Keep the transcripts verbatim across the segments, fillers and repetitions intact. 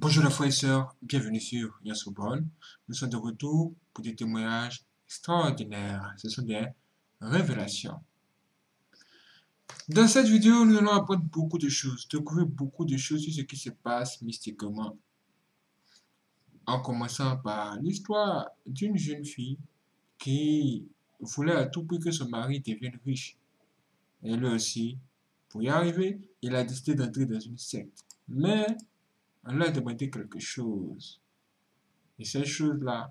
Bonjour les frères et sœurs, bienvenue sur Yasobol. Nous sommes de retour pour des témoignages extraordinaires. Ce sont des révélations. Dans cette vidéo, nous allons apprendre beaucoup de choses, découvrir beaucoup de choses sur ce qui se passe mystiquement. En commençant par l'histoire d'une jeune fille qui voulait à tout prix que son mari devienne riche. Et lui aussi, pour y arriver, il a décidé d'entrer dans une secte. Mais on lui a demandé quelque chose. Et cette chose-là,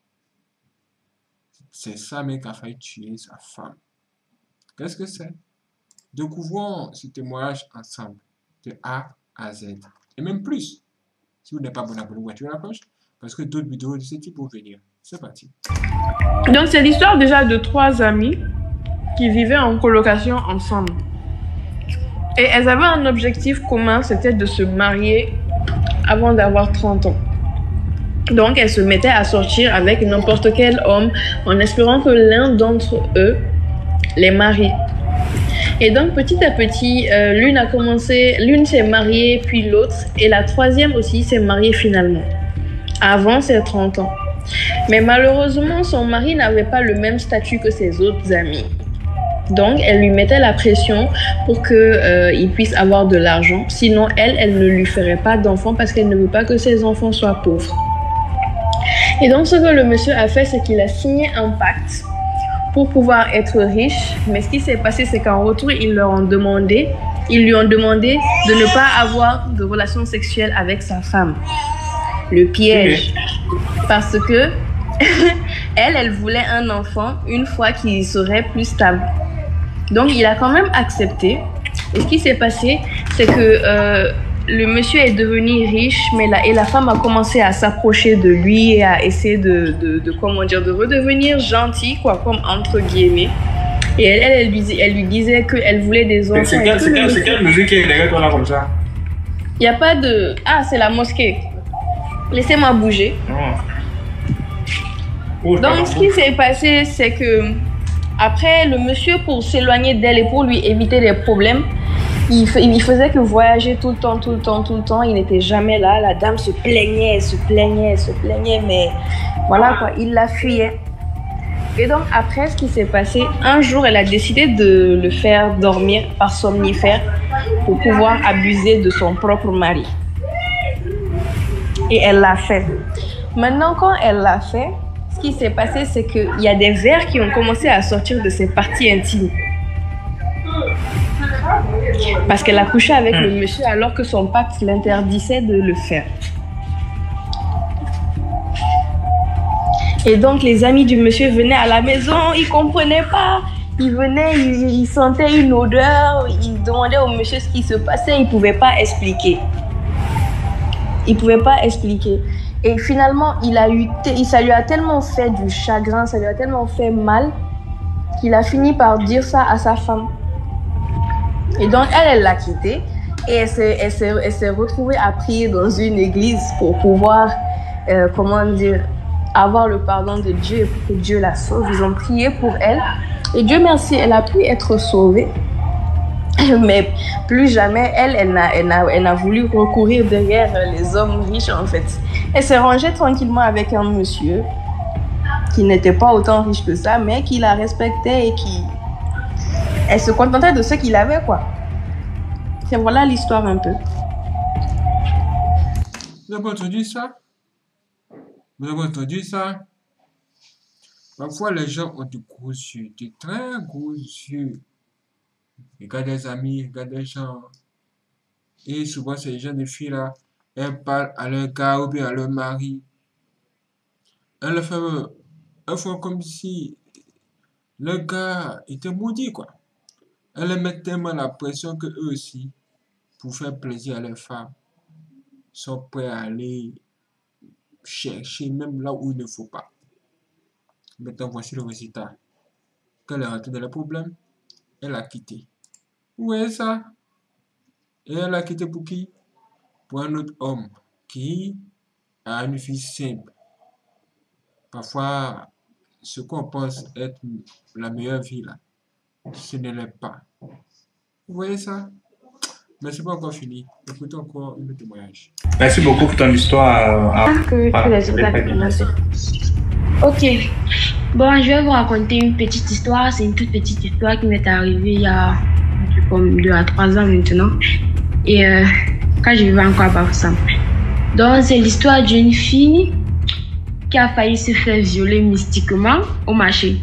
c'est ça même qui a failli tuer sa femme. Qu'est-ce que c'est? Découvrons ce témoignage ensemble, de A à Z. Et même plus, si vous n'êtes pas abonné, abonnez-vous, activez la cloche, parce que d'autres vidéos de ce type vont venir. C'est parti. Donc c'est l'histoire déjà de trois amies qui vivaient en colocation ensemble. Et elles avaient un objectif commun, c'était de se marier avant d'avoir trente ans. Donc elles se mettaient à sortir avec n'importe quel homme en espérant que l'un d'entre eux les marie. Et donc petit à petit, euh, l'une a commencé, l'une s'est mariée puis l'autre, et la troisième aussi s'est mariée finalement, avant ses trente ans. Mais malheureusement, son mari n'avait pas le même statut que ses autres amis. Donc, elle lui mettait la pression pour qu'il euh, puisse avoir de l'argent. Sinon, elle, elle ne lui ferait pas d'enfants parce qu'elle ne veut pas que ses enfants soient pauvres. Et donc, ce que le monsieur a fait, c'est qu'il a signé un pacte pour pouvoir être riche. Mais ce qui s'est passé, c'est qu'en retour, ils leur ont demandé, ils lui ont demandé de ne pas avoir de relations sexuelles avec sa femme. Le piège. Parce que elle, elle voulait un enfant une fois qu'il serait plus stable. Donc, il a quand même accepté. Et ce qui s'est passé, c'est que euh, le monsieur est devenu riche, mais la, et la femme a commencé à s'approcher de lui et à essayer de, de, de, comment dire, de redevenir gentille, quoi, comme entre guillemets. Et elle, elle, elle, lui, elle lui disait qu'elle voulait des enfants. C'est quelle, quel, monsieur... quelle musique qui est derrière toi là comme ça? Il n'y a pas de... Ah, c'est la mosquée. Laissez-moi bouger. Oh, donc, ce qui s'est passé, c'est que après, le monsieur, pour s'éloigner d'elle et pour lui éviter des problèmes, il, il faisait que voyager tout le temps, tout le temps, tout le temps. Il n'était jamais là. La dame se plaignait, se plaignait, se plaignait, mais voilà quoi, il la fuyait. Et donc, après, ce qui s'est passé, un jour, elle a décidé de le faire dormir par somnifère pour pouvoir abuser de son propre mari. Et elle l'a fait. Maintenant, quand elle l'a fait, ce qui s'est passé, c'est qu'il y a des vers qui ont commencé à sortir de ses parties intimes. Parce qu'elle a couché avec le monsieur alors que son pacte l'interdisait de le faire. Et donc, les amis du monsieur venaient à la maison, ils ne comprenaient pas. Ils venaient, ils, ils sentaient une odeur, ils demandaient au monsieur ce qui se passait, il ne pouvait pas expliquer. Il ne pouvait pas expliquer. Et finalement, il a eu ça lui a tellement fait du chagrin, ça lui a tellement fait mal, qu'il a fini par dire ça à sa femme. Et donc, elle, elle l'a quitté. Et elle s'est, elle s'est, elle s'est retrouvée à prier dans une église pour pouvoir, euh, comment dire, avoir le pardon de Dieu et pour que Dieu la sauve. Ils ont prié pour elle. Et Dieu merci, elle a pu être sauvée. Mais plus jamais, elle, elle n'a, elle, n'a, elle n'a voulu recourir derrière les hommes riches, en fait. Elle s'est rangée tranquillement avec un monsieur qui n'était pas autant riche que ça, mais qui la respectait et qui... Elle se contentait de ce qu'il avait, quoi. C'est voilà l'histoire un peu. Vous avez entendu ça? Vous avez entendu ça? Parfois, les gens ont de gros yeux, de très gros yeux. Regarde des amis, regarde des gens. Et souvent, ces gens de filles-là, elles parlent à leur gars ou bien à leur mari. Elles font, elles font comme si le gars était maudit, quoi. Elles mettent tellement la pression que eux aussi, pour faire plaisir à leurs femmes, sont prêts à aller chercher même là où il ne faut pas. Maintenant, voici le résultat. Quand elle est rentrée dans le problème, elle a quitté. Où est ça? Et elle a quitté pour qui? Pour un autre homme qui a une vie simple. Parfois, ce qu'on pense être la meilleure vie, là, ce ne l'est pas. Vous voyez ça? Mais c'est pas encore fini. Écoutez encore le témoignage. Merci beaucoup pour ton histoire. Ah, que Voilà, tous les c'est autres pas avaient bien. commencé. Ok. Bon, je vais vous raconter une petite histoire. C'est une toute petite histoire qui m'est arrivée il y a comme deux à trois ans maintenant. Et euh, quand je vivais encore à Bafoussam. Donc, c'est l'histoire d'une fille qui a failli se faire violer mystiquement au marché.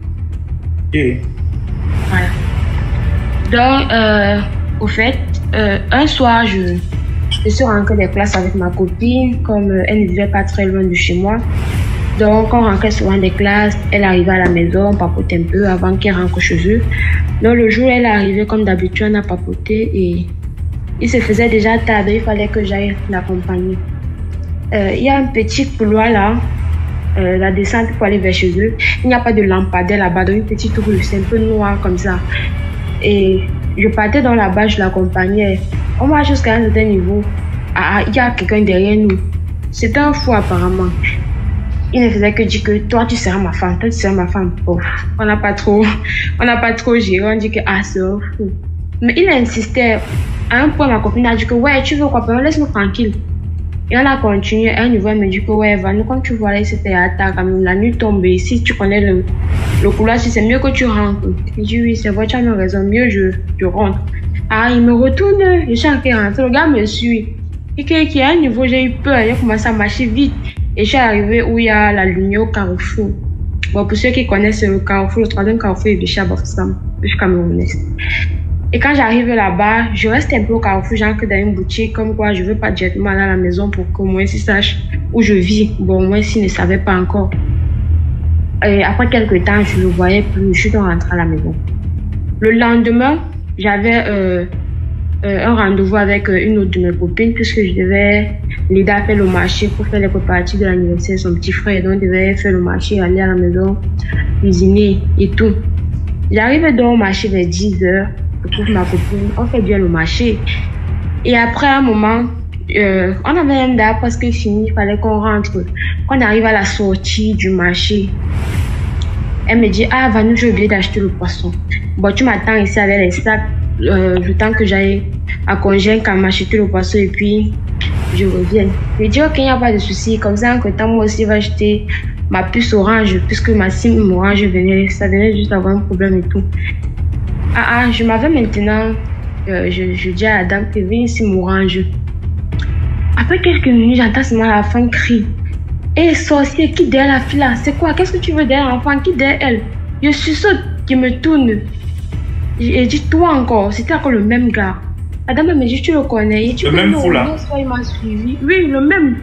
Et Voilà. Donc, euh, au fait, euh, un soir, je, je suis rentrée des classes avec ma copine, comme euh, elle ne vivait pas très loin de chez moi. Donc, on rentrait souvent des classes, elle arrivait à la maison, on papotait un peu avant qu'elle rentre chez eux. Donc, le jour où elle arrivait, comme d'habitude, on a papoté et il se faisait déjà tard, il fallait que j'aille l'accompagner. Euh, il y a un petit couloir là, euh, la descente pour aller vers chez eux. Il n'y a pas de lampadaire là-bas, donc une petite rue, c'est un peu noir comme ça. Et je partais dans la bas, je l'accompagnais. On marche jusqu'à un certain niveau. Ah, il y a quelqu'un derrière nous. C'était un fou apparemment. Il ne faisait que dire que toi tu seras ma femme, toi tu seras ma femme. Oh, on n'a pas trop, on n'a pas trop géré. On dit que ah c'est un fou. Mais il insistait. À un point ma copine a dit que ouais tu veux quoi, laisse-moi tranquille. Et on a continué. À un niveau elle me dit que ouais va nous quand tu vois là c'était à ta quand même la nuit tombée. Si tu connais le le couloir, si c'est mieux que tu rentres. Il dit oui c'est vrai tu as même raison, mieux je je rentre. Ah il me retourne, je suis en train de rentrer, le gars me suit. Et qu'il y a un niveau j'ai eu peur, j'ai commencé à marcher vite. Et je suis arrivée où il y a la lumière au Carrefour. Bon, pour ceux qui connaissent le Carrefour, le troisième Carrefour est Bichia Bafoussam. Je suis camerounaise. Et quand j'arrive là-bas, je reste un peu au Carrefour, j'entre dans une boutique, comme quoi je veux pas directement aller à la maison pour qu'au moins ils sachent où je vis. Bon, au moins s'ils ne savaient pas encore. Et après quelques temps, je ne le voyais plus, je suis donc rentrée à la maison. Le lendemain, j'avais euh, euh, un rendez-vous avec euh, une autre de mes copines, puisque je devais l'aider à faire le marché pour faire les préparatifs de l'anniversaire de son petit frère. Donc, je devais faire le marché, aller à la maison, cuisiner et tout. J'arrive donc au marché vers dix heures. Je trouve ma copine, on fait bien le marché. Et après un moment, euh, on avait un date presque fini, il fallait qu'on rentre. Quand on arrive à la sortie du marché, elle me dit, ah, Vanou, j'ai oublié d'acheter le poisson. Bon, tu m'attends ici avec les sacs, euh, le temps que j'aille à Congène quand m'acheter le poisson et puis je reviens. Je dis, ok, il n'y a pas de souci. Comme ça, entre temps, moi aussi, je vais acheter ma puce orange, puisque ma SIM orange venait, ça venait juste avoir un problème et tout. Ah, ah, je m'avais maintenant, euh, je, je dis à la dame que viens ici, SIM orange. Après quelques minutes, j'entends seulement la femme crier. Hé, sorcier, qui derrière la fille là? C'est quoi? Qu'est-ce que tu veux derrière l'enfant? Qui derrière elle? Je suis saute qui me tourne. J'ai dit, toi encore, c'était encore le même gars. La dame me dit, tu le connais. Et tu Le même fou là? Il m'a suivi. Oui, le même.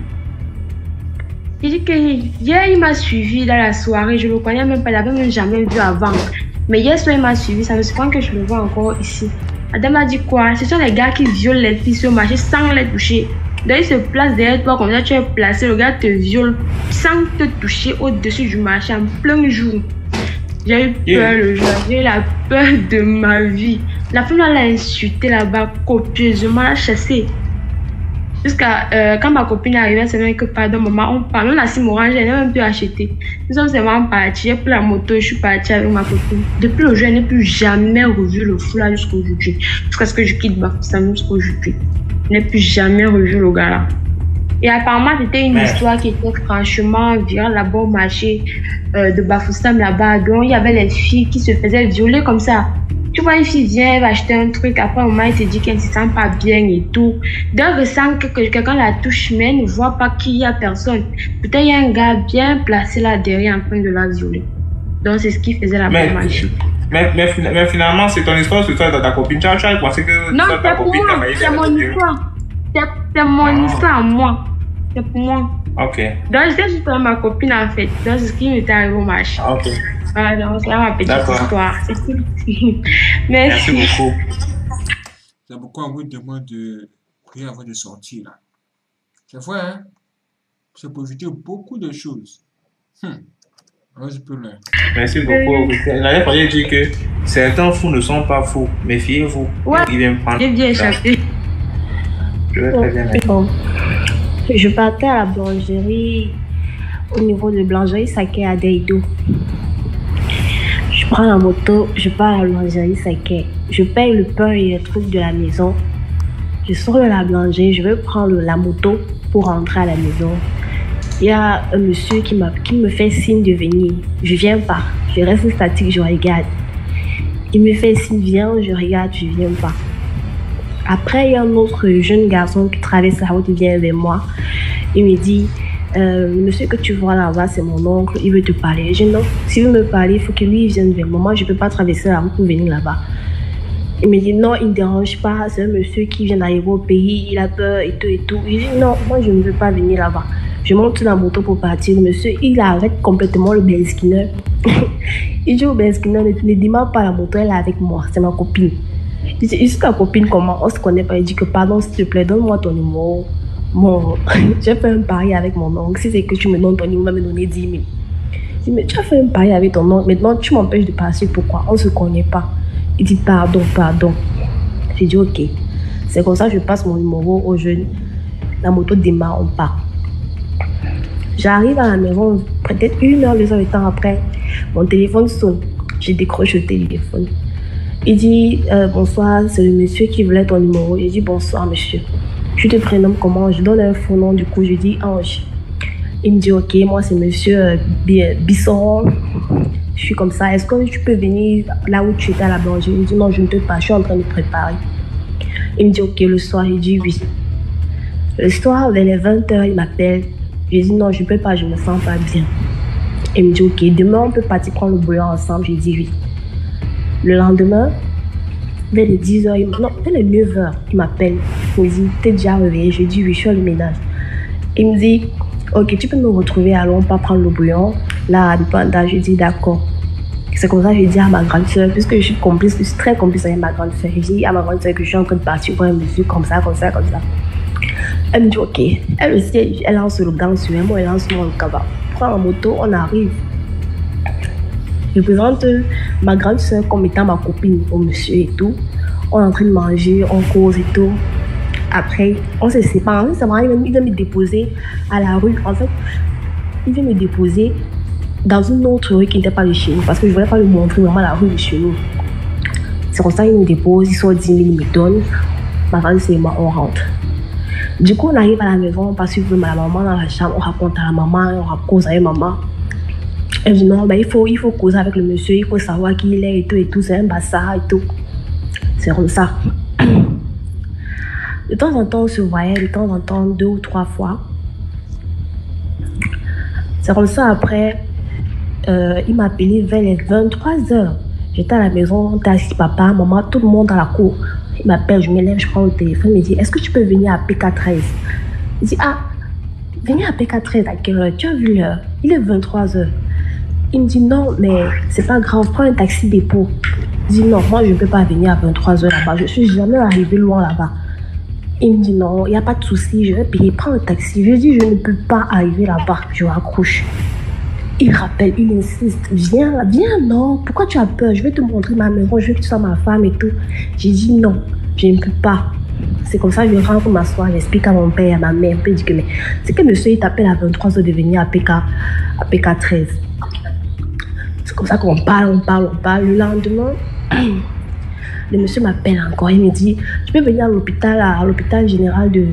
Il dit que hier, il m'a suivi dans la soirée. Je le connais même pas, il n'avait même jamais vu avant. Mais hier soir, il m'a suivi. Ça me surprend que je le vois encore ici. La dame a dit quoi? Ce sont les gars qui violent les filles sur le marché sans les toucher. Donc, il se place derrière toi, comme ça, tu es placé. Le gars te viole sans te toucher au-dessus du marché en plein jour. J'ai eu peur Yeah. le jour. J'ai eu la peur de ma vie. La femme l'a insulté là-bas copieusement, l'a chassé. Jusqu'à euh, quand ma copine est arrivée, c'est même que pardon, maman, on parle. On a SIM orange, elle n'a même plus acheté. Nous sommes vraiment partis. J'ai pris la moto, je suis partie avec ma copine. Depuis le jour, je n'ai plus jamais revu le fou là jusqu'à aujourd'hui. Jusqu'à ce que je quitte Bafoussam jusqu'à aujourd'hui. Je n'ai plus jamais revu le gars là. Et apparemment, c'était une Ouais. histoire qui était franchement virale là-bas au marché euh, de Bafoussam là-bas. Donc, il y avait les filles qui se faisaient violer comme ça. Tu vois, une fille vient, elle va acheter un truc, après, au moment, elle te dit qu'elle ne se sent pas bien et tout. Donc, elle ressent que, que quelqu'un la touche, mais elle ne voit pas qu'il y a personne. Peut-être il y a un gars bien placé là derrière en train de la violer. Donc, c'est ce qui faisait la Mais, marché. mais, mais, fina- mais finalement, c'est ton histoire, c'est toi, ta copine. Tu as tu as pensé que Non, toi, ta c'est pour copine t'a moi. failli C'est faire mon le truc. histoire. C'est c'est mon Ah. histoire à moi. C'est pour moi. Ok, Donc, j'étais juste avec ma copine en fait. Donc, c'est ce qui m'était arrivé au marché. ok. Voilà, donc c'est ma petite D'accord. histoire. C'est tout. Merci Merci. beaucoup. C'est pourquoi on vous demande de prier avant de sortir là. C'est vrai, hein? C'est pour éviter beaucoup de choses. Hum. On se peut là. Merci beaucoup. La dernière fois, j'ai dit que certains fous ne sont pas fous. Méfiez-vous. Ouais. Ils viennent prendre. J'ai bien échappé. Je vais très bien. merci. Bon. Je partais à la boulangerie, au niveau de boulangerie Saké à Deido. Je prends la moto, je pars à la boulangerie Saké. Je paye le pain et les trucs de la maison. Je sors de la boulangerie, je vais prendre la moto pour rentrer à la maison. Il y a un monsieur qui, qui me fait signe de venir. Je viens pas. Je reste statique, je regarde. Il me fait signe, viens, je regarde, je viens pas. Après, il y a un autre jeune garçon qui traverse la route, il vient vers moi. Il me dit, euh, le monsieur que tu vois là-bas, c'est mon oncle, il veut te parler. Je dis non, s'il veut me parler, il faut que lui vienne vers moi. Moi, je ne peux pas traverser la route pour venir là-bas. Il me dit non, il ne dérange pas, c'est un monsieur qui vient d'arriver au pays, il a peur et tout et tout. Je dis non, moi, je ne veux pas venir là-bas. Je monte sur la moto pour partir. Le monsieur, il arrête complètement le Benskinner. Il dit au Benskinner, ne, ne démarre pas la moto, elle est avec moi, c'est ma copine. Je dis, est-ce que ta copine, comment? On se connaît pas. Il dit que pardon, s'il te plaît, donne-moi ton numéro. Bon, j'ai fait un pari avec mon oncle. Si c'est que tu me donnes ton numéro, va me donner dix mille. Je dis, mais tu as fait un pari avec ton oncle. Maintenant, tu m'empêches de passer. Pourquoi? On ne se connaît pas. Il dit, pardon, pardon. J'ai dit, ok. C'est comme ça que je passe mon numéro aux jeunes. La moto démarre, on part. J'arrive à la maison, peut-être une heure, deux heures de temps après. Mon téléphone sonne. Je décroche le téléphone. Il dit, euh, bonsoir, c'est le monsieur qui voulait ton numéro. Il dit, bonsoir, monsieur. Je te prénomme comment? Je donne un faux nom, du coup, je dis Ange. Il me dit, ok, moi, c'est monsieur euh, Bisson. Je suis comme ça. Est-ce que tu peux venir là où tu étais à la boulangerie? Il me dit, non, je ne peux pas, je suis en train de préparer. Il me dit, ok, le soir. Il dit, oui. Le soir, vers les vingt heures, il m'appelle. Je dis, non, je ne peux pas, je ne me sens pas bien. Il me dit, ok, demain, on peut partir prendre le bouillon ensemble. Je dis, oui. Le lendemain, vers les dix heures, non, vers les neuf heures, il m'appelle. Il me dit, t'es déjà réveillé? Je dis, oui, je suis au ménage. Il me dit, ok, tu peux me retrouver, allons pas prendre le bouillon. Là, à Dupanda, je dis, d'accord. C'est comme ça que je dis à ma grande soeur, puisque je suis complice, je suis très complice avec ma grande soeur. Je dis à ma grande soeur que je suis en train de partir pour un monsieur comme ça, comme ça, comme ça. Elle me dit, ok. Elle aussi, elle lance le gant sur moi, elle lance moi le cabas. Prends la moto, on arrive. Je présente ma grande soeur comme étant ma copine au monsieur et tout. On est en train de manger, on cause et tout. Après, on se sépare. Ça m'arrive, il vient me déposer à la rue. En fait, il vient me déposer dans une autre rue qui n'était pas de chez nous. Parce que je ne voulais pas lui montrer vraiment la rue de chez nous. C'est comme ça qu'il me dépose, il sort dix mille, il me donne. Ma grande soeur et moi, on rentre. Du coup, on arrive à la maison, on passe suivre la maman dans la chambre, on raconte à la maman, on raconte avec maman. Elle dit non, ben il, faut, il faut causer avec le monsieur, il faut savoir qui il est et tout et tout, c'est un bazar et tout. C'est comme ça. De temps en temps, on se voyait, de temps en temps, deux ou trois fois. C'est comme ça, après, euh, il m'a appelé vers les vingt-trois heures. J'étais à la maison, on était assis, papa, maman, tout le monde dans la cour. Il m'appelle, je me lève, je prends le téléphone, il me dit, est-ce que tu peux venir à P K treize? Il dit, ah, venir à P K treize à quelle heure? Tu as vu l'heure? Il est vingt-trois heures. Il me dit, non, mais c'est pas grave, prends un taxi dépôt. Il dit, non, moi je ne peux pas venir à vingt-trois heures là-bas, je suis jamais arrivé loin là-bas. Il me dit, non, il n'y a pas de souci, je vais payer, prends un taxi. Je lui dis, je ne peux pas arriver là-bas, je raccroche. Il rappelle, il insiste, viens, viens, non, pourquoi tu as peur? Je vais te montrer ma maison, je veux que tu sois ma femme et tout. J'ai dit, non, je ne peux pas. C'est comme ça que je rentre pour m'asseoir, j'explique à mon père et à ma mère. Il dit que, mais c'est que monsieur, il t'appelle à vingt-trois heures de venir à P K, à P K treize. C'est comme ça qu'on parle, on parle, on parle. Le lendemain, le monsieur m'appelle encore, il me dit, tu peux venir à l'hôpital, à l'hôpital général de...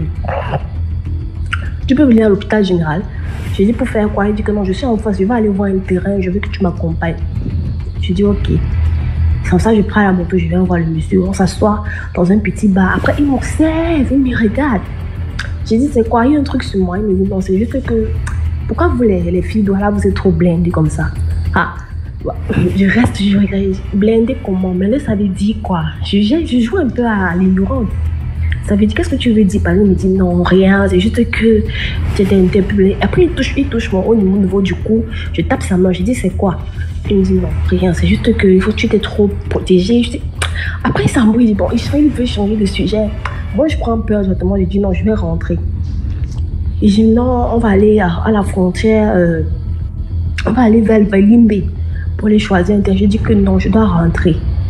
Tu peux venir à l'hôpital général. Je lui dis, pour faire quoi? Il dit que non, je suis en face, je vais aller voir un terrain, je veux que tu m'accompagnes. Je dis, ok. Comme ça, je prends la moto, je viens voir le monsieur, on s'assoit dans un petit bar. Après, il m'observe, il me regarde. J'ai dit, c'est quoi? Il y a un truc sur moi. Il me dit, non, c'est juste que... Pourquoi vous, les, les filles, là, vous êtes trop blindées comme ça? Ah, je reste, je regarde, blindée comment? Mais là, ça veut dire quoi? Je, je joue un peu à l'ignorance. Ça veut dire, qu'est-ce que tu veux dire par là? Il me dit, non, rien, c'est juste que tu étais interpellé. Après, il touche, il touche mon haut niveau, niveau du cou. Je tape sa main, je dis, c'est quoi? Il me dit, non, rien, c'est juste que il faut que tu t'es trop protégé. Je dis... Après, il s'embrouille, il dit, bon, il veut changer de sujet. Moi, je prends peur, exactement, je dis, non, je vais rentrer. Il dit, non, on va aller à, à la frontière, euh, on va aller vers, vers Limbe pour les choisir un terrain. Je dis que non, je dois rentrer.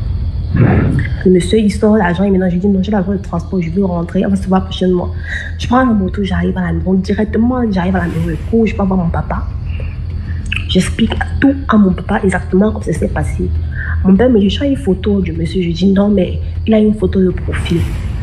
Le monsieur, il sort l'argent, et maintenant je dis non, j'ai l'argent de transport, je veux rentrer, on va se voir prochainement. Je prends la moto, j'arrive à la maison, directement, j'arrive à la maison, je cours, je peux voir mon papa. J'explique tout à mon papa exactement comment ça s'est passé. Mon père me dit, j'ai une photo du monsieur, je dis non, mais il a une photo de profil.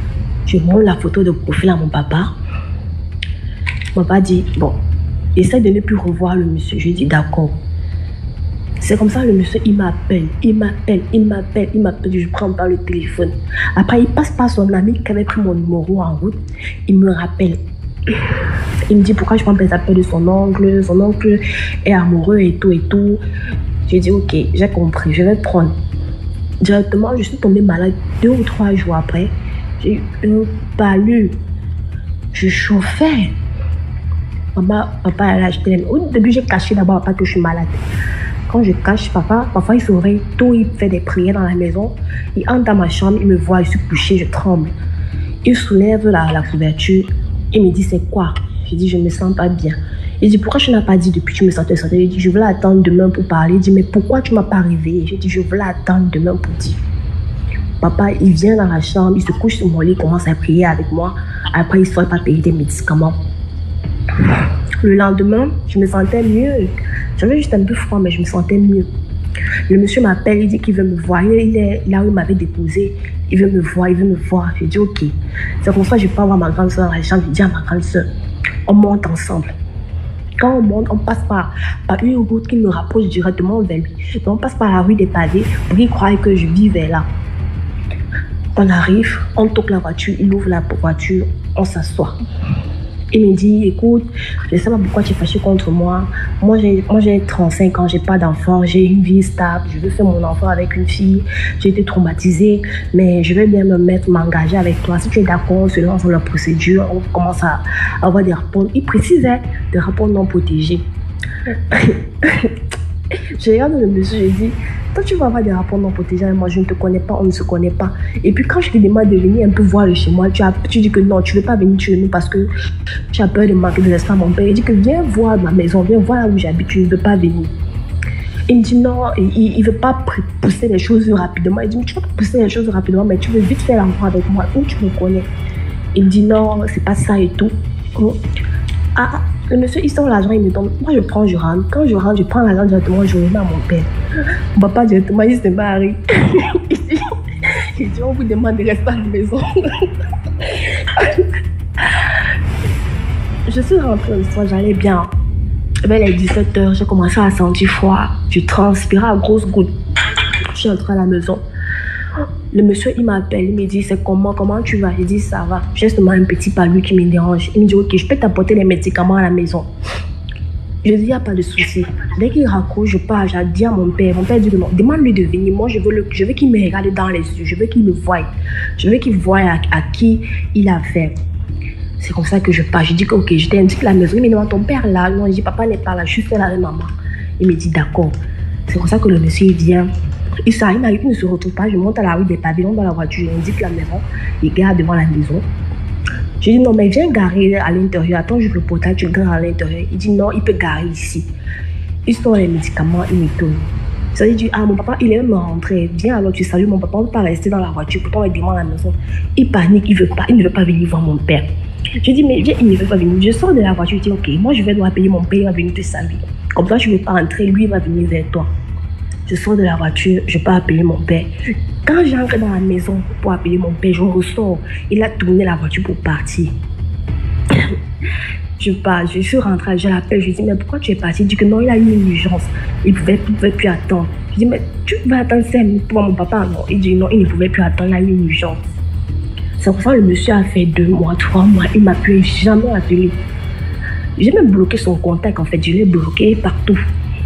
Je montre la photo de profil à mon papa. Mon papa dit, bon, essaie de ne plus revoir le monsieur. Je dis, d'accord. C'est comme ça, le monsieur, il m'appelle, il m'appelle, il m'appelle, il m'appelle, je prends pas le téléphone. Après, il passe par son ami qui avait pris mon numéro en route. Il me rappelle. Il me dit, pourquoi je prends pas les appels de son oncle? Son oncle est amoureux et tout et tout. J'ai dit, ok, j'ai compris, je vais prendre. Directement, je suis tombée malade deux ou trois jours après. J'ai eu une palu. Je chauffais. Papa, papa, elle a acheté. Au début, j'ai caché d'abord papa que je suis malade. Quand je cache papa, parfois il se réveille tôt, il fait des prières dans la maison. Il entre dans ma chambre, il me voit, je suis couchée, je tremble. Il soulève la, la couverture. Il me dit, c'est quoi? Je dis, je me sens pas bien. Il dit, pourquoi tu n'as pas dit depuis que tu me sentais santé? Il dit, je voulais attendre demain pour parler. Il dit, mais pourquoi tu m'as pas réveillé? Je dis, je voulais attendre demain pour dire. Papa, il vient dans la chambre, il se couche sur mon lit, il commence à prier avec moi. Après, il ne souhaite pas payer des médicaments. Le lendemain, je me sentais mieux. J'avais juste un peu froid, mais je me sentais mieux. Le monsieur m'appelle, il dit qu'il veut me voir. Il est là où il m'avait déposé. Il veut me voir, il veut me voir. J'ai dit, ok. C'est comme ça que je peux avoir ma grande soeur dans la chambre. J'ai dit à ma grande soeur, on monte ensemble. Quand on monte, on passe par, par une route qui me rapproche directement vers lui. Donc on passe par la rue des pavés pour qu'il croie que je vivais là. On arrive, on toque la voiture, il ouvre la voiture, on s'assoit. Il me dit, écoute, je ne sais pas pourquoi tu es fâché contre moi. Moi, j'ai, moi, j'ai trente-cinq ans, je n'ai pas d'enfant, j'ai une vie stable, je veux faire mon enfant avec une fille. J'ai été traumatisée, mais je vais bien me mettre, m'engager avec toi. Si tu es d'accord, on se lance dans la procédure, on commence à avoir des rapports. Il précisait des rapports non protégés. Je regarde le monsieur, je dis, toi tu vas avoir des rapports non protégés, moi je ne te connais pas, on ne se connaît pas. Et puis quand je te demande de venir un peu voir le chez moi, tu, as, tu dis que non, tu ne veux pas venir chez nous parce que tu as peur de manquer de l'espace. Mon père, il dit que viens voir ma maison, viens voir là où j'habite, tu ne veux pas venir. Il me dit non, il ne veut pas pousser les choses rapidement. Il dit, mais tu vas pas pousser les choses rapidement, mais tu veux vite faire l'enfant avec moi, où tu me connais. Il me dit non, c'est pas ça et tout. Ah, le monsieur, il sort l'argent, il me donne. Moi, je prends, je rentre. Quand je rentre, je prends l'argent directement, je remets à mon père. Mon papa, directement, il se marie. il, dit, il dit, on vous demande de rester à la maison. Je suis rentrée le soir, j'allais bien. Vers les dix-sept heures, j'ai commencé à sentir froid. Je transpirais à grosses gouttes. Je suis entrée à la maison. Le monsieur, il m'appelle, il me dit, c'est comment, comment tu vas? Je dis, ça va. J'ai seulement un petit palu qui me dérange. Il me dit, ok, je peux t'apporter les médicaments à la maison. Je dis, il n'y a pas de souci. Dès qu'il raccroche, je pars, j'ai dit à mon père. Mon père dit, non, demande-lui de venir. Moi, je veux, le, je veux qu'il me regarde dans les yeux. Je veux qu'il me voie. Je veux qu'il voie à, à qui il a fait. C'est comme ça que je pars. Je dis que, ok, je t'indique la maison. Il me demande, ton père là? Non, je dis, papa n'est pas là. Je suis seule avec maman. Il me dit, d'accord. C'est comme ça que le monsieur il vient. Il s'arrive, il ne se retrouve pas. Je monte à la rue des pavillons dans la voiture. J'indique la maison. Il garde devant la maison. Je dis non, mais viens garer à l'intérieur. Attends, j'ouvre le portail, tu gares à l'intérieur. Il dit non, il peut garer ici. Il sort les médicaments, il me tourne. Ça dit, ah, mon papa, il est même rentré. Viens alors, tu salues mon papa, on ne peut pas rester dans la voiture. Pourtant, il demande à la maison. Il panique, il, veut pas, il ne veut pas venir voir mon père. Je dis, mais viens, il ne veut pas venir. Je sors de la voiture, je dis, ok, moi, je vais devoir payer mon père, il va venir te saluer. Comme ça, je ne vais pas rentrer, lui, il va venir vers toi. Je sors de la voiture, je pars appeler mon père. Quand j'entre dans la maison pour appeler mon père, je ressors. Il a tourné la voiture pour partir. Je pars, je suis rentrée, je l'appelle, je lui dis, mais pourquoi tu es parti? Il dit que non, il a eu une urgence. Il ne pouvait, pouvait plus attendre. Je dis, mais tu vas attendre cinq minutes pour mon papa? Non, il dit non, il ne pouvait plus attendre, il a eu une urgence. C'est pour ça que le monsieur a fait deux mois, trois mois, il ne m'a plus jamais appelé. J'ai même bloqué son contact, en fait, je l'ai bloqué partout.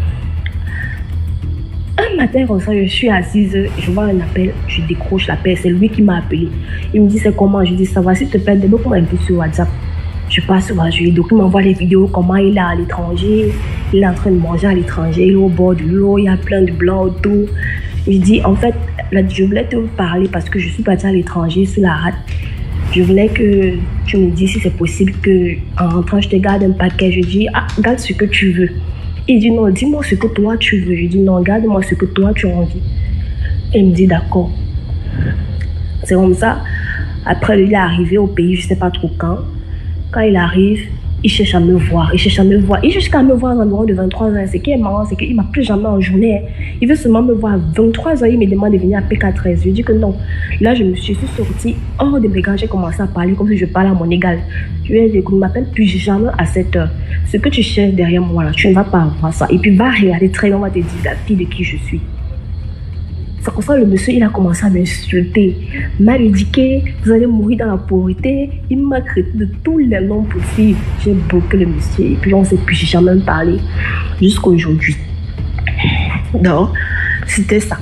Un matin, comme ça, je suis assise, je vois un appel, je décroche l'appel, c'est lui qui m'a appelé. Il me dit, c'est comment? Je dis, ça va, s'il te plaît, débloque-moi un peu sur WhatsApp. Je passe sur WhatsApp, donc il m'envoie les vidéos, comment il est à l'étranger, il est en train de manger à l'étranger, il est au bord de l'eau, il y a plein de blancs autour. Je dis, en fait, là, je voulais te parler parce que je suis partie à l'étranger sur la rate. Je voulais que tu me dises si c'est possible qu'en rentrant, je te garde un paquet. Je dis, ah, garde ce que tu veux. Il dit non, dis-moi ce que toi tu veux. Je dis non, garde-moi ce que toi tu as envie. Et il me dit d'accord. C'est comme ça. Après, il est arrivé au pays, je ne sais pas trop quand. Quand il arrive, Il cherche à me voir, il cherche à me voir. Et jusqu'à me voir à environ de vingt-trois ans. Ce qui est marrant, c'est qu'il ne m'a plus jamais en journée. Il veut seulement me voir à vingt-trois ans. Il me demande de venir à P K treize. Je lui dis que non. Là, je me suis sortie hors de mes gants. J'ai commencé à parler comme si je parlais à mon égal. Je lui ai dit, ne m'appelle plus jamais à cette heure. Ce que tu cherches derrière moi, là, tu ne vas pas avoir ça. Et puis, va regarder très loin, on va te dire la fille de qui je suis. C'est comme ça le monsieur, il a commencé à m'insulter, m'a indiqué, vous allez mourir dans la pauvreté. Il m'a traité de tous les noms possibles. J'ai bloqué le monsieur et puis on ne s'est plus jamais parlé jusqu'à aujourd'hui. Donc, c'était ça.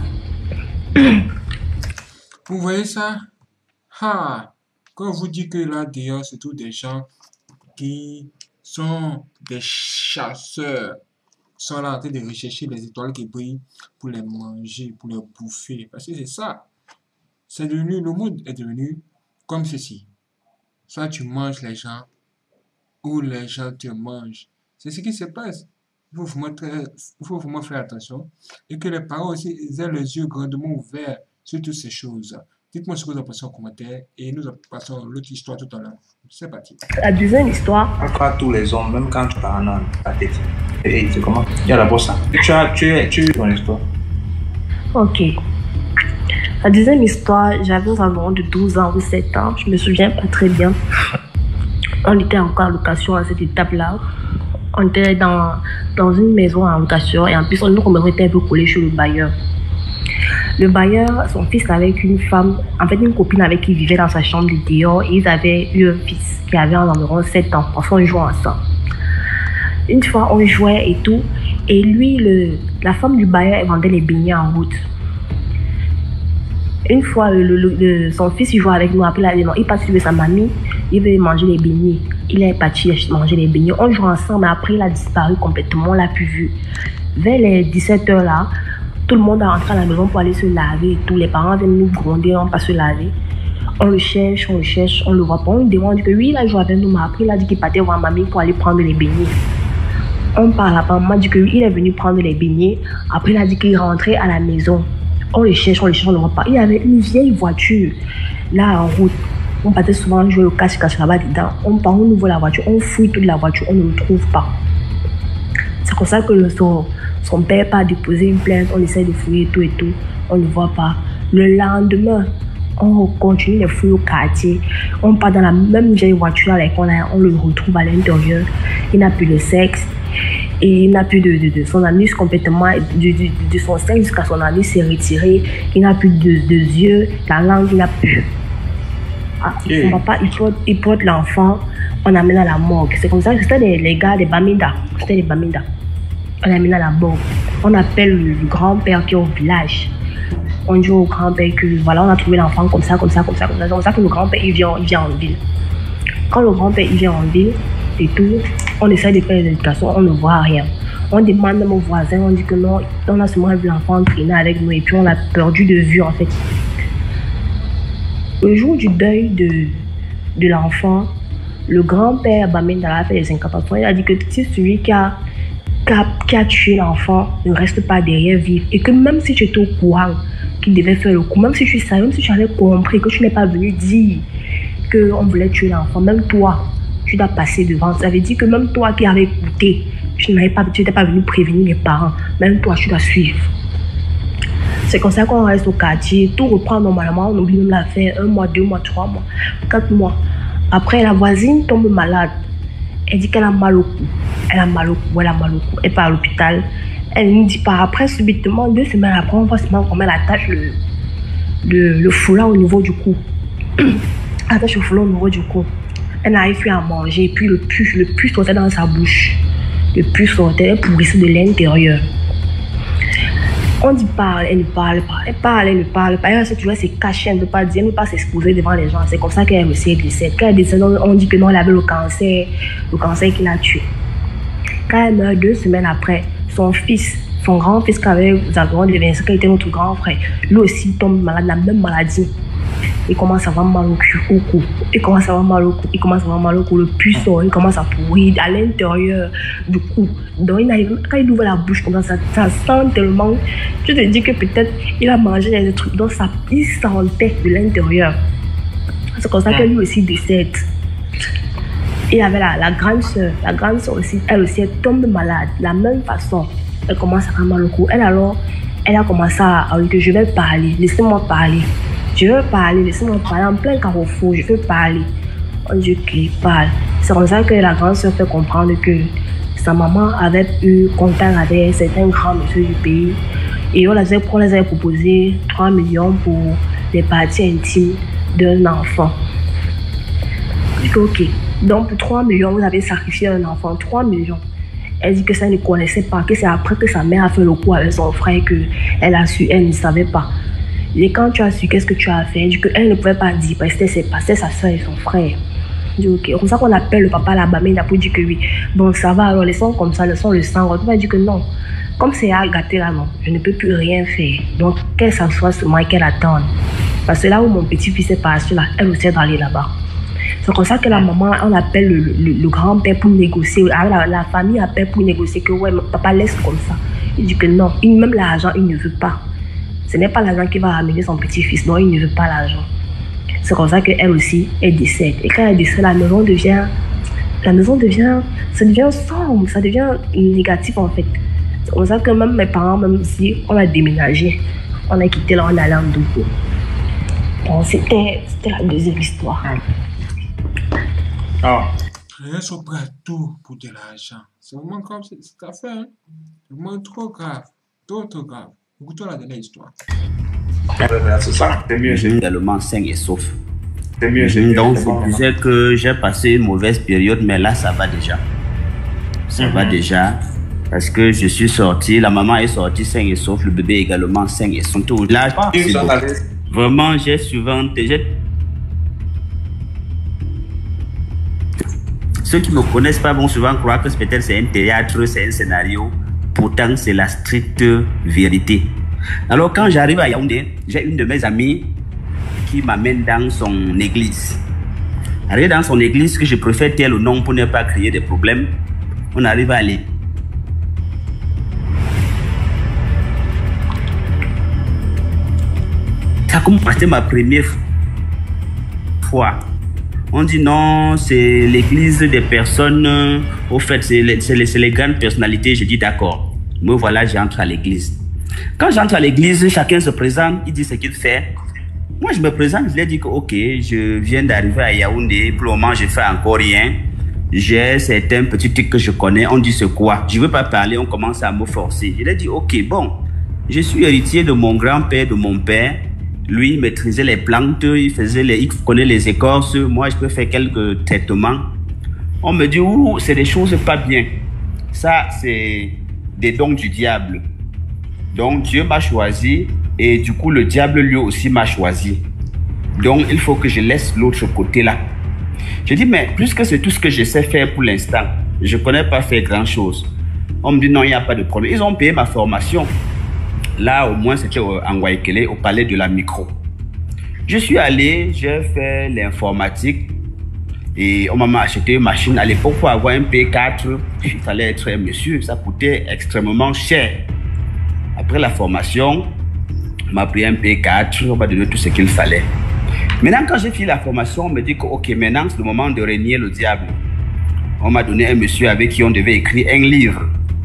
Vous voyez ça? Ah, quand vous dites que là, d'ailleurs, c'est tous des gens qui sont des chasseurs, sont là en train de rechercher les étoiles qui brillent pour les manger, pour les bouffer. Parce que c'est ça. C'est devenu, le monde est devenu comme ceci. Soit tu manges les gens, ou les gens te mangent. C'est ce qui se passe. Il faut vraiment, très, il faut vraiment faire attention. Et que les parents aussi aient les yeux grandement ouverts sur toutes ces choses. Dites-moi ce que vous en pensez en commentaire et nous passons à l'autre histoire tout à l'heure. C'est parti. La deuxième histoire. Encore tous les hommes, même quand tu parles en ta tête. Et c'est comment? Il y a d'abord ça. Tu as, tu es, tu es ton histoire. Ok. La deuxième histoire, j'avais environ de douze ans ou sept ans. Je me souviens pas très bien. On était encore en location à cette étape-là. On était dans, dans une maison en location et en plus, notre maison était un peu collée sur le bailleur. Le bailleur, son fils avait une femme, en fait une copine avec qui il vivait dans sa chambre de dehors et ils avaient eu un fils qui avait environ sept ans. Parce qu'on jouait ensemble. Une fois, on jouait et tout. Et lui, le, la femme du bailleur, elle vendait les beignets en route. Une fois, le, le, le, son fils, il jouait avec nous. Après, là, non, il passe suivre sa mamie. Il veut manger les beignets. Il est parti manger les beignets. On joue ensemble, mais après, il a disparu complètement. On l'a plus vu. Vers les dix-sept heures là, tout le monde est rentré à la maison pour aller se laver et tout. Les parents viennent nous gronder, on ne va pas se laver. On le cherche, on le cherche, on le voit pas. On lui demande que oui, il a joué avec nous, mais après, il a dit qu'il partait voir mamie pour aller prendre les beignets. On parle à maman, dit qu'il est venu prendre les beignets. Après, il a dit qu'il rentrait à la maison. On le cherche, on le cherche, on ne le voit pas. Il y avait une vieille voiture là en route. On partait souvent jouer au cache-cache là-bas dedans. On part, on ouvre la voiture, on fouille toute la voiture, on ne le trouve pas. C'est comme ça que le, son, son père part déposer une plainte. On essaie de fouiller tout et tout. On ne le voit pas. Le lendemain, on continue les fouilles au quartier. On part dans la même vieille voiture avec on, a, on le retrouve à l'intérieur. Il n'a plus de sexe. Et il n'a plus de, de, de son anus complètement, de, de, de son sexe jusqu'à son anus s'est retiré. Il n'a plus de, de yeux, la langue, il n'a plus. Ah, yeah. Son papa, il porte, il porte l'enfant, on amène à la morgue. C'est comme ça que c'était les, les gars des Baminda. C'était les Baminda. On amène à la morgue. On appelle le, le grand-père qui est au village. On dit au grand-père que voilà, on a trouvé l'enfant comme ça, comme ça, comme ça, comme ça. C'est comme ça que le grand-père, il vient, il vient en ville. Quand le grand-père, il vient en ville, et tout, on essaie de faire les éducations, on ne voit rien. On demande même aux voisins, on dit que non, on a seulement vu l'enfant traîner avec nous et puis on l'a perdu de vue en fait. Le jour du deuil de, de l'enfant, le grand-père Bamenda a fait les incantations. Il a dit que si celui qui a, qui a, qui a tué l'enfant ne reste pas derrière vivre et que même si tu étais au courant qu'il devait faire le coup, même si tu savais, même si tu avais compris que tu n'es pas venu dire qu'on voulait tuer l'enfant, même toi, tu dois passer devant. Ça veut dire que même toi qui avais écouté, tu n'étais pas, pas venu prévenir les parents. Même toi, tu dois suivre. C'est comme ça qu'on reste au quartier. Tout reprend normalement. On oublie même l'affaire. Un mois, deux mois, trois mois, quatre mois. Après, la voisine tombe malade. Elle dit qu'elle a mal au cou. Elle a mal au cou. Elle a mal au cou. Elle part à l'hôpital. Elle nous dit pas. Après, subitement, deux semaines après, on voit seulement comment elle attache le, le, le foulard au niveau du cou. Elle attache le foulard au niveau du cou. Elle n'arrive plus à manger, et puis le pus, le pus sortait dans sa bouche. Le pus sortait, elle pourrissait de l'intérieur. On dit parle, elle ne parle pas. Elle parle, elle ne parle pas. Elle reste toujours se cacher, elle ne peut pas dire, elle ne peut pas s'exposer devant les gens. C'est comme ça qu'elle aussi décède. Quand elle décède, on dit que non, elle avait le cancer, le cancer qui l'a tuée. Quand elle meurt deux semaines après, son fils, son grand-fils qui avait environ de vingt-cinq ans, qui était notre grand frère, lui aussi tombe malade de la même maladie. Il commence à avoir mal au cul, au cou. Il commence à avoir mal au cou. Il commence à avoir mal au cou. Le pus sort, il commence à pourrir à l'intérieur du cou. Donc, il arrive, quand il ouvre la bouche comme ça, ça, ça sent tellement. Tu te dis que peut-être il a mangé des trucs. Donc, ça, il sentait de l'intérieur. C'est comme ça que lui aussi décède. Et il y avait la, la grande soeur. La grande soeur aussi, elle aussi, elle tombe malade. De la même façon, elle commence à avoir mal au cou. Elle alors, elle a commencé à dire que je vais parler, laissez-moi parler. Je veux parler, laissez-moi parler en plein carrefour, je veux parler. On dit qu'il parle. C'est comme ça que la grande soeur fait comprendre que sa maman avait eu contact avec certains grands messieurs du pays. Et on les avait, on les avait proposé trois millions pour les parties intimes d'un enfant. Je dis ok. Donc pour trois millions, vous avez sacrifié un enfant. trois millions. Elle dit que ça ne connaissait pas, que c'est après que sa mère a fait le coup avec son frère qu'elle a su, elle ne savait pas. Et quand tu as su, qu'est-ce que tu as fait? Elle dit qu'elle ne pouvait pas dire parce que c'était sa soeur et son frère. Je dis ok. C'est comme ça qu'on appelle le papa là-bas, mais il a pu dire que oui. Bon, ça va, alors laissons comme ça, laissons le sang. On va dire que non. Comme c'est à gâter là, non, je ne peux plus rien faire. Donc, qu'elle s'assoie seulement et qu'elle attende. Parce que là où mon petit-fils est parti, là, elle aussi est allée là-bas. C'est comme ça que la maman, on appelle le, le, le grand-père pour négocier. La, la famille appelle pour négocier que ouais, papa laisse comme ça. Il dit que non, il, même l'argent, il ne veut pas. Ce n'est pas l'argent qui va ramener son petit-fils, non, il ne veut pas l'argent. C'est comme ça qu'elle aussi, elle décède. Et quand elle décède, la maison devient, la maison devient, ça devient sombre, ça devient négatif en fait. C'est comme ça que même mes parents, même si on a déménagé, on a quitté là, on allait en Dougou. Donc c'était la deuxième histoire. Oh. Les gens sont prêts à tout pour de l'argent. C'est vraiment grave cette affaire. Hein? C'est vraiment trop grave. Trop, trop grave. Écoutons la dernière histoire. C'est ça, c'est mieux. Je suis également sain et sauf. C'est mieux. C'est mieux. Donc, je disais que j'ai passé une mauvaise période, mais là, ça va déjà. Ça mm-hmm. va déjà. Parce que je suis sorti, la maman est sortie sain et sauf, le bébé également sain et sauf. Là, ah, c'est bon. Vraiment, j'ai souvent... J'ai... Ceux qui ne me connaissent pas vont souvent croire que peut-être c'est un théâtre, c'est un scénario. Pourtant, c'est la stricte vérité. Alors, quand j'arrive à Yaoundé, j'ai une de mes amies qui m'amène dans son église. Arrivé dans son église, que je préfère taire le nom pour ne pas créer des problèmes, on arrive à aller. Ça a commencé ma première fois. On dit non, c'est l'église des personnes, au fait, c'est les, les, les grandes personnalités. Je dis d'accord. Me voilà, j'entre à l'église. Quand j'entre à l'église, chacun se présente, il dit ce qu'il fait. Moi, je me présente, je lui ai dit que ok, je viens d'arriver à Yaoundé, pour le moment, je fais encore rien. J'ai certains petits trucs que je connais, on dit c'est quoi? Je ne veux pas parler, on commence à me forcer. Je lui ai dit ok, bon, je suis héritier de mon grand-père, de mon père. Lui, il maîtrisait les plantes, il faisait les, il connaît les écorces. Moi, je peux faire quelques traitements. On me dit, ouh, c'est des choses pas bien. Ça, c'est des dons du diable. Donc, Dieu m'a choisi et du coup, le diable lui aussi m'a choisi. Donc, il faut que je laisse l'autre côté là. Je dis, mais puisque c'est tout ce que je sais faire pour l'instant, je ne connais pas faire grand-chose. On me dit, non, il n'y a pas de problème. Ils ont payé ma formation. Là, au moins, c'était en Waikele, au palais de la micro. Je suis allé, j'ai fait l'informatique et on m'a acheté une machine. À l'époque, pour avoir un P quatre, il fallait être un monsieur. Ça coûtait extrêmement cher. Après la formation, on m'a pris un P quatre, on m'a donné tout ce qu'il fallait. Maintenant, quand j'ai fini la formation, on me dit que, ok, maintenant, c'est le moment de régner le diable. On m'a donné un monsieur avec qui on devait écrire un livre.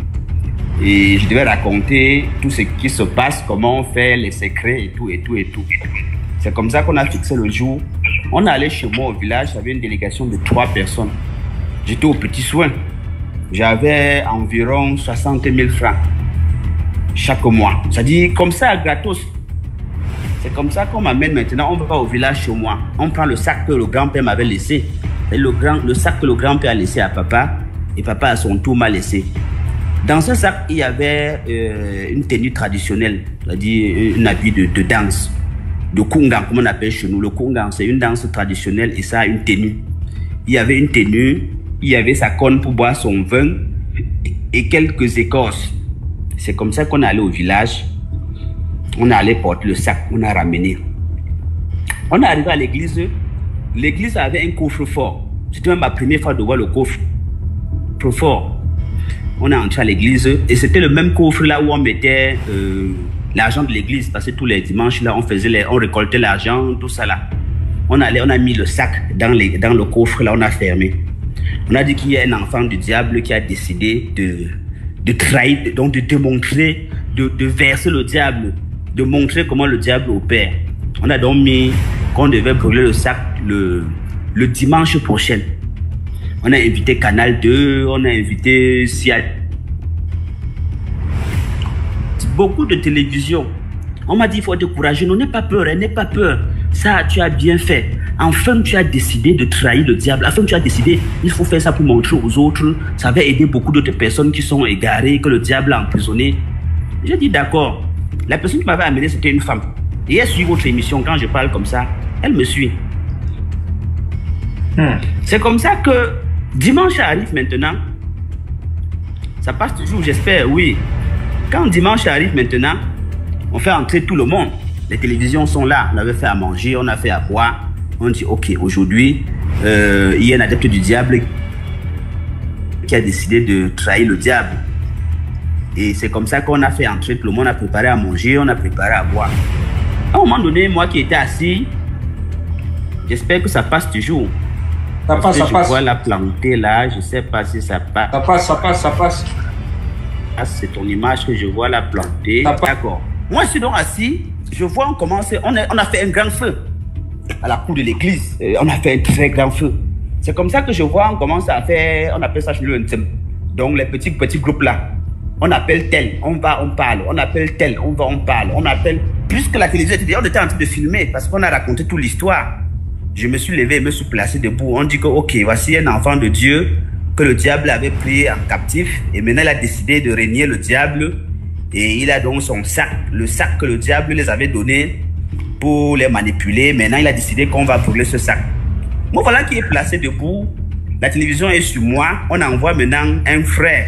Et je devais raconter tout ce qui se passe, comment on fait, les secrets et tout, et tout, et tout. C'est comme ça qu'on a fixé le jour. On est allé chez moi au village, j'avais une délégation de trois personnes. J'étais au petit soin. J'avais environ soixante mille francs chaque mois. C'est-à-dire comme ça, gratos. C'est comme ça qu'on m'amène maintenant. On va au village chez moi. On prend le sac que le grand-père m'avait laissé. Et le, grand, le sac que le grand-père a laissé à papa. Et papa, à son tour, m'a laissé. Dans ce sac, il y avait euh, une tenue traditionnelle, c'est-à-dire un habit de, de danse, de kungang, comme on appelle chez nous. Le kungang, c'est une danse traditionnelle et ça a une tenue. Il y avait une tenue, il y avait sa corne pour boire son vin et quelques écorces. C'est comme ça qu'on est allé au village. On est allé porter le sac, on a ramené. On est arrivé à l'église. L'église avait un coffre-fort. C'était même ma première fois de voir le coffre-fort. On est entré à l'église et c'était le même coffre là où on mettait euh, l'argent de l'église parce que tous les dimanches là on faisait les, on récoltait l'argent, tout ça là. On allait, on a mis le sac dans, les, dans le coffre là, on a fermé. On a dit qu'il y a un enfant du diable qui a décidé de, de trahir, donc de démontrer, de, de verser le diable, de montrer comment le diable opère. On a donc mis qu'on devait brûler le sac le, le dimanche prochain. On a invité Canal deux, on a invité C I A. Beaucoup de télévision. On m'a dit il faut être courageux. Non, n'aie pas peur, hein, n'aie pas peur. Ça, tu as bien fait. Enfin, tu as décidé de trahir le diable. Enfin, tu as décidé, il faut faire ça pour montrer aux autres. Ça va aider beaucoup d'autres personnes qui sont égarées, que le diable a emprisonné. J'ai dit d'accord. La personne qui m'avait amené, c'était une femme. Et elle suit votre émission. Quand je parle comme ça, elle me suit. Hmm. C'est comme ça que dimanche arrive maintenant. Ça passe toujours, j'espère, oui. Quand dimanche arrive maintenant, on fait entrer tout le monde. Les télévisions sont là. On avait fait à manger, on a fait à boire. On dit, ok, aujourd'hui, euh, il y a un adepte du diable qui a décidé de trahir le diable. Et c'est comme ça qu'on a fait entrer tout le monde. On a préparé à manger, on a préparé à boire. À un moment donné, moi qui étais assis, j'espère que ça passe toujours. Ça passe, ça je passe. Je vois la plantée là, je ne sais pas si ça passe. Ça passe, ça passe, ça passe. C'est ton image que je vois la plantée. D'accord. Moi, je suis donc assis, je vois, on commence, on a, on a fait un grand feu à la cour de l'église. On a fait un très grand feu. C'est comme ça que je vois, on commence à faire, on appelle ça chez nous un thème. Donc, les petits, petits groupes là, on appelle tel, on va, on parle. On appelle tel, on va, on parle. On appelle, puisque la télévision était, on était en train de filmer parce qu'on a raconté toute l'histoire. Je me suis levé et me suis placé debout. On dit que, ok, voici un enfant de Dieu que le diable avait pris en captif et maintenant il a décidé de régner le diable et il a donc son sac, le sac que le diable les avait donné pour les manipuler. Maintenant il a décidé qu'on va brûler ce sac. Moi voilà qui est placé debout, la télévision est sur moi, on envoie maintenant un frère,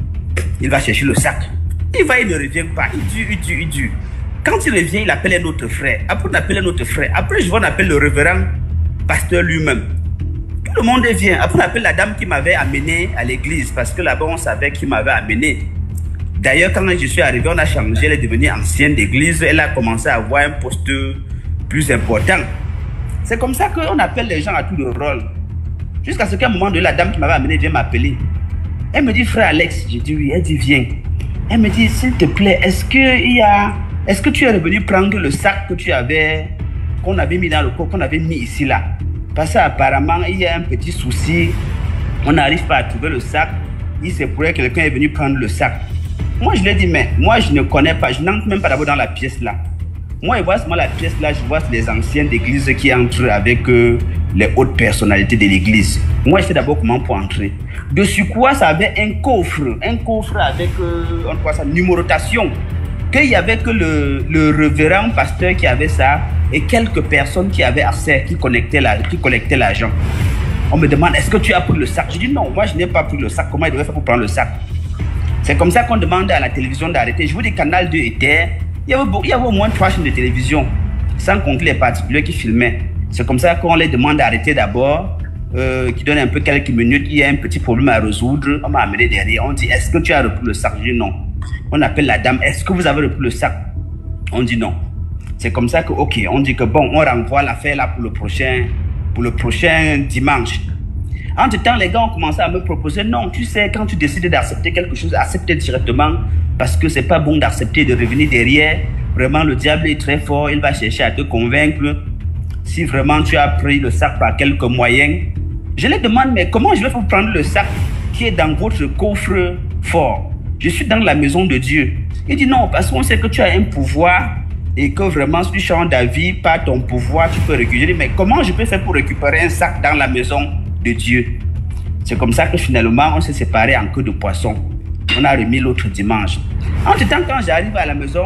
il va chercher le sac, il va, il ne revient pas, il dure, il dure, il dure. Quand il revient, il appelle un autre frère, après on appelle un autre frère, après je vois on appelle le révérend pasteur lui-même. Tout le monde vient. Après, on appelle la dame qui m'avait amené à l'église parce que là-bas, on savait qui m'avait amené. D'ailleurs, quand je suis arrivé, on a changé. Elle est devenue ancienne d'église. Elle a commencé à avoir un poste plus important. C'est comme ça qu'on appelle les gens à tout le rôle. Jusqu'à ce qu'à un moment donné, la dame qui m'avait amené vient m'appeler. Elle me dit, frère Alex. J'ai dit oui. Elle dit, viens. Elle me dit, s'il te plaît, est-ce que il y a, est-ce que tu es revenu prendre le sac que tu avais, qu'on avait mis dans le corps, qu'on avait mis ici là? Parce qu'apparemment, il y a un petit souci. On n'arrive pas à trouver le sac. Il se pourrait que quelqu'un est venu prendre le sac. Moi, je lui ai dit, mais moi, je ne connais pas. Je n'entre même pas d'abord dans la pièce là. Moi, je vois seulement la pièce là. Je vois les anciens d'église qui entrent avec euh, les hautes personnalités de l'église. Moi, je sais d'abord comment pour entrer. Dessus quoi, ça avait un coffre. Un coffre avec, euh, on croit ça, numérotation. Qu'il y avait que le, le révérend pasteur qui avait ça et quelques personnes qui avaient accès, qui connectaient la, qui collectaient l'argent. On me demande, est-ce que tu as pris le sac? Je dis non, moi je n'ai pas pris le sac. Comment il devait faire pour prendre le sac? C'est comme ça qu'on demande à la télévision d'arrêter. Je vous dis, Canal deux était, il y avait, il y avait au moins trois chaînes de télévision, sans compter les particuliers qui filmaient. C'est comme ça qu'on les demande d'arrêter d'abord, euh, qui donne un peu quelques minutes, il y a un petit problème à résoudre. On m'a amené derrière, on dit, est-ce que tu as repris le sac? Je dis non. On appelle la dame, est-ce que vous avez repris le sac? On dit non. C'est comme ça que, ok, on dit que bon, on renvoie l'affaire là pour le prochain, pour le prochain dimanche. Entre-temps, les gars ont commencé à me proposer, non, tu sais, quand tu décides d'accepter quelque chose, accepte directement, parce que c'est pas bon d'accepter, de revenir derrière. Vraiment, le diable est très fort, il va chercher à te convaincre. Si vraiment tu as pris le sac par quelques moyens, je les demande, mais comment je vais vous prendre le sac qui est dans votre coffre fort? Je suis dans la maison de Dieu. Il dit non, parce qu'on sait que tu as un pouvoir et que vraiment, si tu changes d'avis, par ton pouvoir, tu peux récupérer. Je dis, mais comment je peux faire pour récupérer un sac dans la maison de Dieu? C'est comme ça que finalement, on s'est séparés en queue de poisson. On a remis l'autre dimanche. Entre-temps, quand j'arrive à la maison,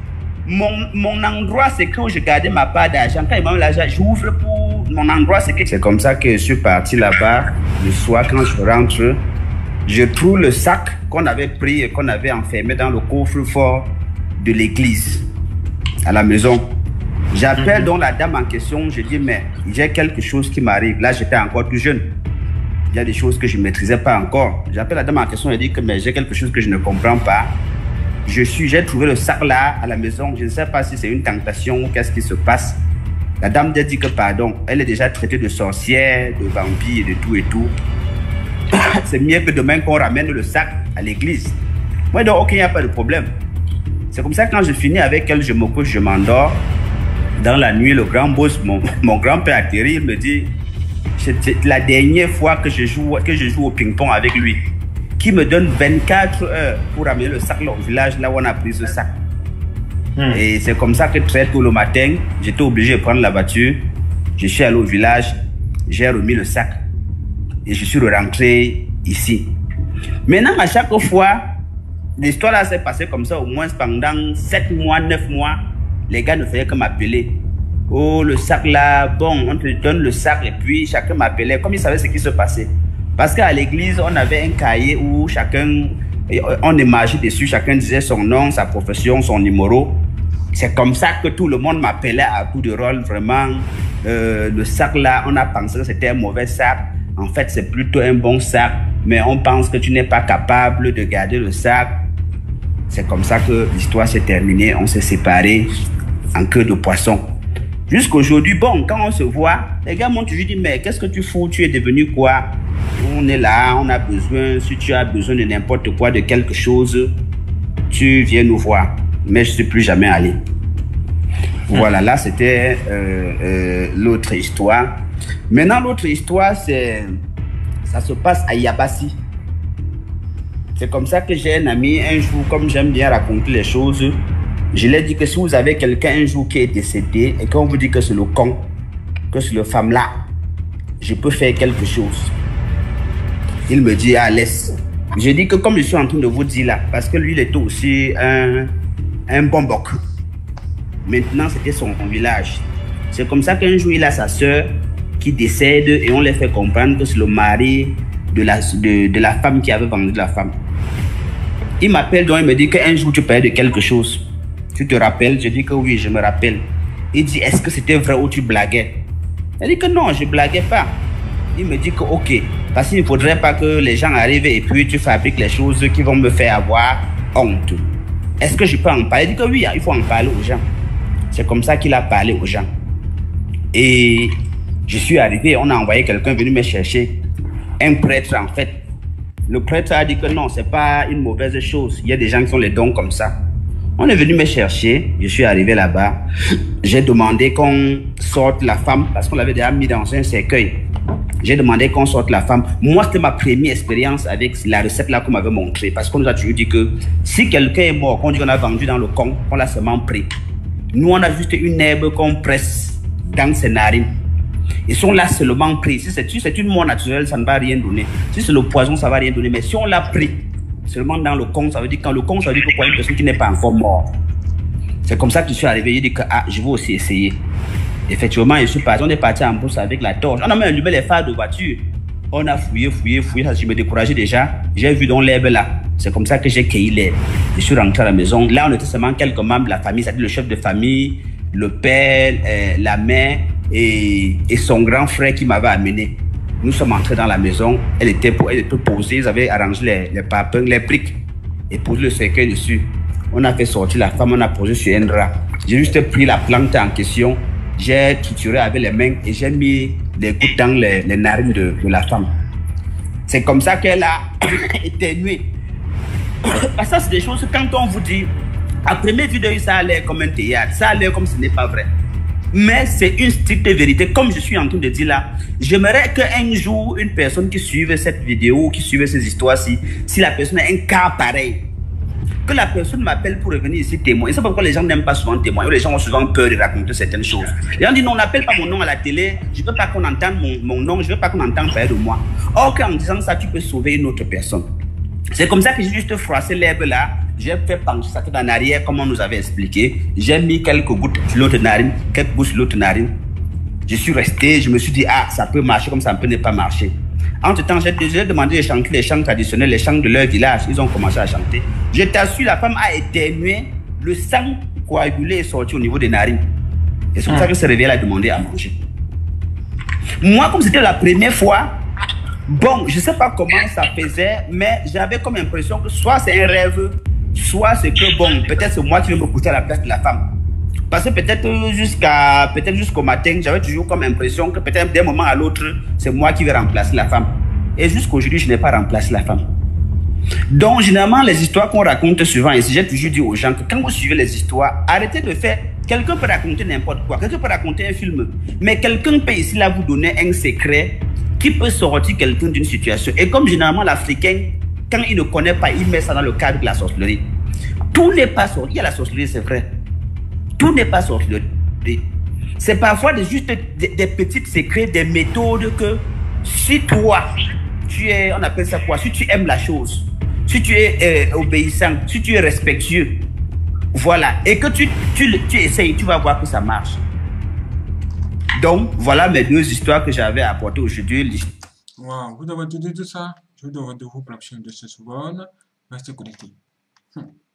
mon, mon endroit secret où je gardais ma part d'argent, quand il m'a mis l'argent, j'ouvre pour mon endroit secret. C'est comme ça que je suis parti là-bas. Le soir, quand je rentre, je trouve le sac qu'on avait pris et qu'on avait enfermé dans le coffre-fort de l'église à la maison. J'appelle mm-hmm. donc la dame en question, je dis, mais j'ai quelque chose qui m'arrive. Là, j'étais encore plus jeune. Il y a des choses que je ne maîtrisais pas encore. J'appelle la dame en question et dis que mais j'ai quelque chose que je ne comprends pas. Je suis, j'ai trouvé le sac là à la maison. Je ne sais pas si c'est une tentation ou qu'est-ce qui se passe. La dame a dit que pardon, elle est déjà traitée de sorcière, de vampire, de tout et tout. c'est mieux que demain qu'on ramène le sac à l'église. Moi, donc, ok, il n'y a pas de problème. C'est comme ça que quand je finis avec elle, je me couche, je m'endors. Dans la nuit, le grand boss, mon, mon grand-père atterrit, il me dit, c'est la dernière fois que je joue, que je joue au ping-pong avec lui, qui me donne vingt-quatre heures pour ramener le sac là au village, là où on a pris ce sac. Hmm. Et c'est comme ça que très tôt le matin, j'étais obligé de prendre la voiture. Je suis allé au village, j'ai remis le sac et je suis rentré ici. Maintenant, à chaque fois, l'histoire là s'est passée comme ça au moins pendant sept mois, neuf mois. Les gars ne faisaient que m'appeler. Oh, le sac là, bon, on te donne le sac et puis chacun m'appelait comme ils savaient ce qui se passait. Parce qu'à l'église, on avait un cahier où chacun, on émargeait dessus, chacun disait son nom, sa profession, son numéro. C'est comme ça que tout le monde m'appelait à coup de rôle, vraiment. Euh, le sac là, on a pensé que c'était un mauvais sac. En fait, c'est plutôt un bon sac, mais on pense que tu n'es pas capable de garder le sac. C'est comme ça que l'histoire s'est terminée. On s'est séparés en queue de poisson. Jusqu'aujourd'hui, bon, quand on se voit, les gars m'ont toujours dit, mais qu'est-ce que tu fous? Tu es devenu quoi? On est là, on a besoin, si tu as besoin de n'importe quoi, de quelque chose, tu viens nous voir. Mais je ne suis plus jamais allé. Voilà, là, c'était euh, euh, l'autre histoire. Maintenant, l'autre histoire, c'est, ça se passe à Yabassi. C'est comme ça que j'ai un ami, un jour, comme j'aime bien raconter les choses, je lui ai dit que si vous avez quelqu'un un jour qui est décédé et qu'on vous dit que c'est le con, que c'est le femme là, je peux faire quelque chose. Il me dit, ah, laisse. Je dis que comme je suis en train de vous dire là, parce que lui, il était aussi un, un bon boc. Maintenant, c'était son village. C'est comme ça qu'un jour, il a sa soeur qui décède et on les fait comprendre que c'est le mari de la, de, de la femme qui avait vendu la femme. Il m'appelle donc il me dit qu'un jour, tu parlais de quelque chose. Tu te rappelles? Je dis que oui, je me rappelle. Il dit, est-ce que c'était vrai ou tu blaguais? Il dit que non, je ne blaguais pas. Il me dit que ok, parce qu'il ne faudrait pas que les gens arrivent et puis tu fabriques les choses qui vont me faire avoir honte. Est-ce que je peux en parler? Il dit que oui, il faut en parler aux gens. C'est comme ça qu'il a parlé aux gens. Et je suis arrivé, on a envoyé quelqu'un venir me chercher. Un prêtre en fait. Le prêtre a dit que non, c'est pas une mauvaise chose. Il y a des gens qui ont les dons comme ça. On est venu me chercher, je suis arrivé là-bas. J'ai demandé qu'on sorte la femme parce qu'on l'avait déjà mis dans un cercueil. J'ai demandé qu'on sorte la femme. Moi, c'était ma première expérience avec la recette là qu'on m'avait montrée. Parce qu'on nous a toujours dit que si quelqu'un est mort, qu'on dit qu'on a vendu dans le con, on l'a seulement pris. Nous, on a juste une herbe qu'on presse dans ses narines. Ils sont là seulement pris. Si c'est si une mort naturelle, ça ne va rien donner. Si c'est le poison, ça ne va rien donner. Mais si on l'a pris seulement dans le con, ça veut dire quand le con, ça veut dire que quoi, une personne qui n'est pas encore morte. C'est comme ça que je suis arrivé. J'ai dit que ah, je vais aussi essayer. Effectivement, je suis parti. On est parti en brousse avec la torche. On a même allumé les phares de voiture. On a fouillé, fouillé, fouillé. Je me décourageais déjà. J'ai vu dans l'herbe là. C'est comme ça que j'ai cueilli l'herbe. Je suis rentré à la maison. Là, on était seulement quelques membres de la famille. C'est-à-dire le chef de famille, le père, euh, la mère et, et son grand frère qui m'avait amené. Nous sommes entrés dans la maison. Elle était, elle était posée. Ils avaient arrangé les, les papins, les briques et posé le cercueil dessus. On a fait sortir la femme. On a posé sur un drap. J'ai juste pris la plante en question. J'ai trituré avec les mains et j'ai mis les gouttes dans les, les narines de, de la femme. C'est comme ça qu'elle a éternué. Parce que ça, c'est des choses que quand on vous dit, à première vidéo, ça a l'air comme un théâtre, ça a l'air comme ce n'est pas vrai. Mais c'est une stricte vérité. Comme je suis en train de dire là, j'aimerais qu'un jour, une personne qui suive cette vidéo, qui suive ces histoires-ci, si la personne a un cas pareil, que la personne m'appelle pour revenir ici témoigner. C'est pourquoi les gens n'aiment pas souvent témoigner. Les gens ont souvent peur de raconter certaines choses. Les gens disent non, on n'appelle pas mon nom à la télé. Je ne veux pas qu'on entende mon, mon nom. Je ne veux pas qu'on entende parler de moi. Or qu'en disant ça, tu peux sauver une autre personne. C'est comme ça que j'ai juste froissé l'herbe là. J'ai fait pencher sa tête en arrière comme on nous avait expliqué. J'ai mis quelques gouttes sur l'autre narine, quelques gouttes sur l'autre narine. Je suis resté, je me suis dit, ah, ça peut marcher comme ça peut ne pas marcher. Entre-temps, j'ai demandé de chanter les chants traditionnels, les chants de leur village. Ils ont commencé à chanter. Je t'assure, la femme a éternué, le sang coagulé est sorti au niveau des narines. Et c'est pour ça que ce réveil a demandé à manger. Moi, comme c'était la première fois, bon, je ne sais pas comment ça faisait, mais j'avais comme impression que soit c'est un rêve, soit c'est que, bon, peut-être c'est moi qui vais me coucher à la place de la femme. Parce que peut-être jusqu'à peut-être jusqu'au matin, j'avais toujours comme impression que peut-être d'un moment à l'autre, c'est moi qui vais remplacer la femme. Et jusqu'aujourd'hui, je n'ai pas remplacé la femme. Donc, généralement, les histoires qu'on raconte souvent, et j'ai toujours dit aux gens que quand vous suivez les histoires, arrêtez de faire. Quelqu'un peut raconter n'importe quoi, quelqu'un peut raconter un film, mais quelqu'un peut ici là vous donner un secret qui peut sortir quelqu'un d'une situation. Et comme généralement l'Africain, quand il ne connaît pas, il met ça dans le cadre de la sorcellerie. Tout n'est pas sorcellerie. Il y a la sorcellerie, c'est vrai. Tout n'est pas sorcellerie. C'est parfois des, juste des, des petits secrets, des méthodes que si toi, tu es, on appelle ça quoi, si tu aimes la chose, si tu es euh, obéissant, si tu es respectueux, voilà, et que tu, tu, tu essayes, tu vas voir que ça marche. Donc, voilà mes deux histoires que j'avais apportées aujourd'hui. Wow, vous avez tout dit tout ça. Je vous donne rendez-vous pour la prochaine de ce seconde. Restez connectés. Hmm.